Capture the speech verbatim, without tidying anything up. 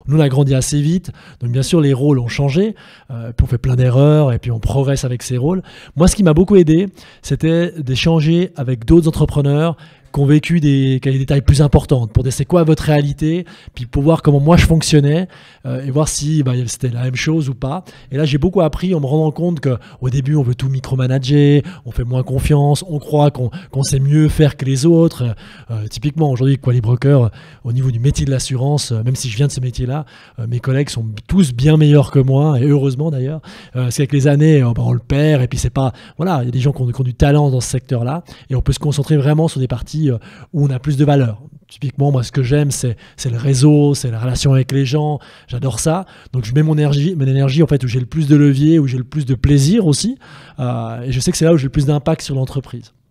Nous, on a grandi assez vite, donc bien sûr, les rôles ont changé, euh, puis on fait plein d'erreurs, et puis on progresse avec ces rôles. Moi, ce qui m'a beaucoup aidé, c'était d'échanger avec d'autres entrepreneurs qui ont vécu des, qui avaient des tailles plus importantes, pour dire c'est quoi votre réalité, puis pour voir comment moi je fonctionnais, euh, et voir si bah, c'était la même chose ou pas. Et là, j'ai beaucoup appris en me rendant compte qu'au début, on veut tout micromanager, on fait moins confiance, on croit qu'on qu'on sait mieux faire que les autres. Euh, typiquement, aujourd'hui, Qualibroker, au niveau du métier de l'assurance, euh, même si je viens de ce métier-là, euh, mes collègues sont tous bien meilleurs que moi, et heureusement d'ailleurs. Euh, c'est qu'avec les années, euh, bah, on le perd, et puis c'est pas... Voilà, il y a des gens qui ont, qui ont du talent dans ce secteur-là, et on peut se concentrer vraiment sur des parties où on a plus de valeur. Typiquement, moi, ce que j'aime, c'est, c'est le réseau, c'est la relation avec les gens. J'adore ça. Donc, je mets mon énergie, mon énergie en fait, où j'ai le plus de levier, où j'ai le plus de plaisir aussi. Euh, et je sais que c'est là où j'ai le plus d'impact sur l'entreprise.